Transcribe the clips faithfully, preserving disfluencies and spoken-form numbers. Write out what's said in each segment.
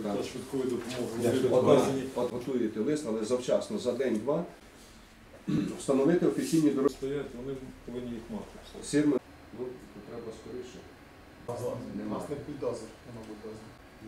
За швидкою допомогою. От готуєте лист, але завчасно, за день-два, встановити офіційні дороги. Стоять, вони повинні їх мати. Сірми, ну, треба скоріше. У нас не бульдозер, нема бульдозер.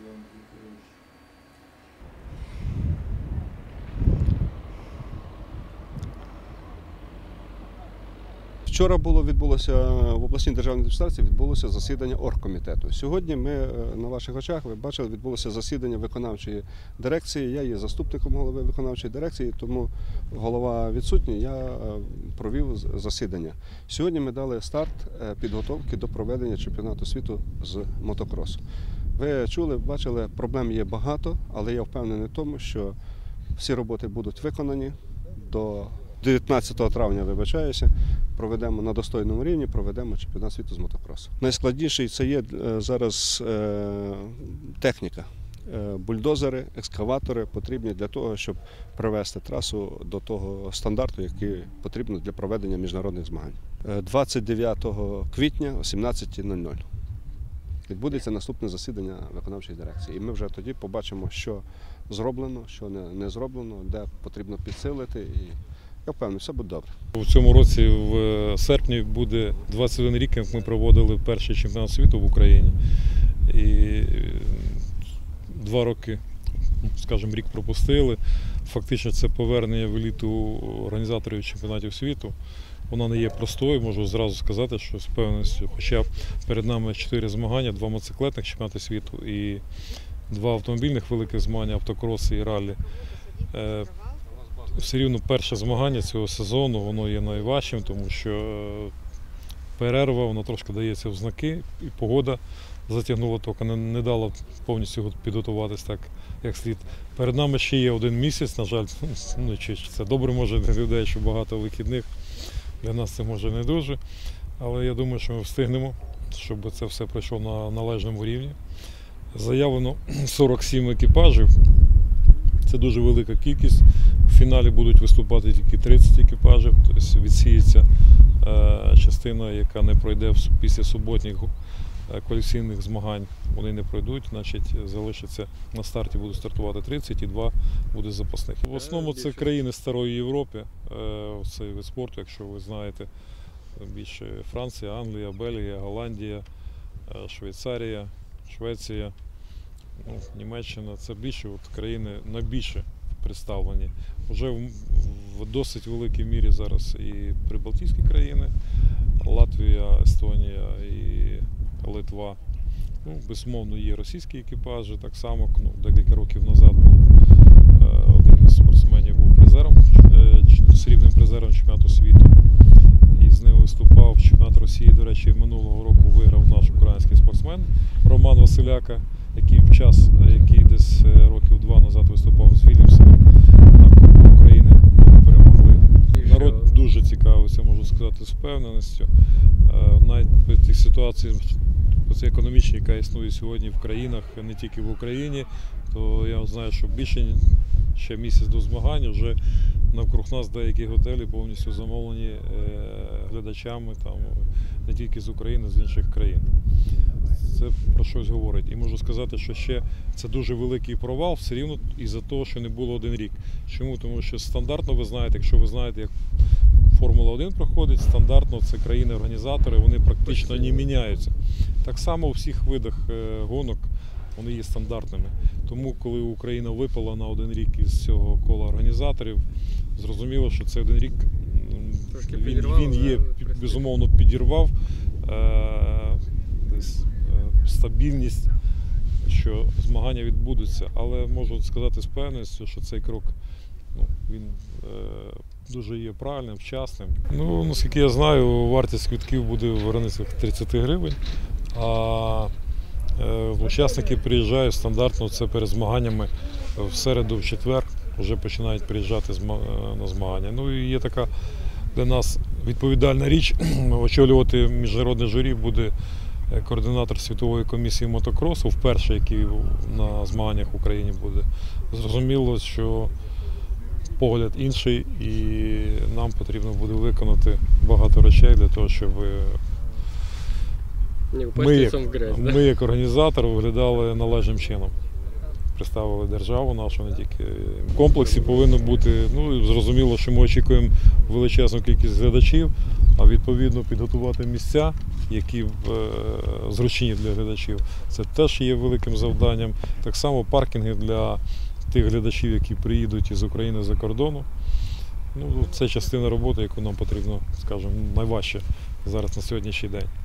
Вчора було відбулося в обласній державній адміністрації відбулося засідання оргкомітету. Сьогодні ми на ваших очах, ви бачили, відбулося засідання виконавчої дирекції. Я є заступником голови виконавчої дирекції, тому голова відсутній, я провів засідання. Сьогодні ми дали старт підготовки до проведення чемпіонату світу з мотокросу. Ви чули, бачили, проблем є багато, але я впевнений в тому, що всі роботи будуть виконані до дев'ятнадцятого травня, вибачаюся, проведемо на достойному рівні, проведемо чемпіонат світу з мотокросу. Найскладніший це є зараз техніка. Бульдозери, екскаватори потрібні для того, щоб привести трасу до того стандарту, який потрібно для проведення міжнародних змагань. двадцять дев'ятого квітня о сімнадцятій нуль нуль відбудеться наступне засідання виконавчої дирекції. І ми вже тоді побачимо, що зроблено, що не зроблено, де потрібно підсилити. І я впевнений, все буде добре. У цьому році, в серпні, буде двадцять один рік, як ми проводили перший чемпіонат світу в Україні. І два роки, скажімо, рік пропустили. Фактично це повернення в еліту організаторів чемпіонатів світу. Вона не є простою, можу зразу сказати, що з певністю, хоча перед нами чотири змагання, два мотоциклетних чемпіонати світу і два автомобільних великих змагання, автокроси і раллі. Все рівно перше змагання цього сезону, воно є найважчим, тому що перерва, вона трошки дається в знаки, і погода затягнула тока, не, не дала повністю підготуватись так, як слід. Перед нами ще є один місяць, на жаль, ну, чи це добре, може, для людей, що багато вихідних, для нас це може не дуже, але я думаю, що ми встигнемо, щоб це все пройшло на належному рівні. Заявлено сорок сім екіпажів. Це дуже велика кількість. В фіналі будуть виступати тільки тридцять екіпажів, тобто відсіється частина, яка не пройде після суботніх кваліфікаційних змагань. Вони не пройдуть, значить залишиться на старті, будуть стартувати тридцять і два буде запасних. В основному це країни Старої Європи, цей вид спорту, якщо ви знаєте, більше Франція, Англія, Бельгія, Голландія, Швейцарія, Швеція. Ну, Німеччина – це більше от, країни найбільше представлені. Вже в, в досить великій мірі зараз і прибалтійські країни, Латвія, Естонія і Литва. Ну, безумовно, є російські екіпажі, так само, ну, декілька років назад був один із спортсменів був призером, срібним призером чемпіонату світу. І з ним виступав чемпіонат Росії, до речі, минулого року виграв наш український спортсмен Роман Василяка, який в час, який десь років два назад виступав з Вільямсом на Кубку України, вони перемогли. Народ дуже цікавився, можу сказати, з впевненістю. Навіть при тих ситуаціях економічній, яка існує сьогодні в країнах, не тільки в Україні, то я знаю, що більше ще місяць до змагань вже навкруг нас деякі готелі повністю замовлені глядачами, там, не тільки з України, а з інших країн. Це про щось говорить. І можу сказати, що ще це дуже великий провал все рівно із-за того, що не було один рік. Чому? Тому що стандартно, ви знаєте, якщо ви знаєте, як Формула один проходить, стандартно це країни-організатори, вони практично не міняються. Так само у всіх видах гонок вони є стандартними. Тому, коли Україна випала на один рік із цього кола організаторів, зрозуміло, що цей один рік він, він є, безумовно, підірвав е, десь, е, стабільність, що змагання відбудуться. Але можу сказати з певністю, що цей крок, ну, він е, дуже є правильним, вчасним. Ну, наскільки я знаю, вартість квитків буде в границях тридцять гривень, а е, учасники приїжджають стандартно, це перед змаганнями в середу, в четвер, вже починають приїжджати на змагання. Ну і є така для нас відповідальна річ, очолювати міжнародне журі буде координатор Світової комісії мотокросу, вперше, який на змаганнях в Україні буде. Зрозуміло, що погляд інший, і нам потрібно буде виконати багато речей для того, щоб ми, як, ми як організатор виглядали належним чином. представили державу нашу, не тільки. В комплексі повинно бути, ну і зрозуміло, що ми очікуємо величезну кількість глядачів, а відповідно підготувати місця, які е, зручні для глядачів. Це теж є великим завданням. Так само паркінги для тих глядачів, які приїдуть із України за кордону. Ну, це частина роботи, яку нам потрібно, скажімо, найважче зараз на сьогоднішній день.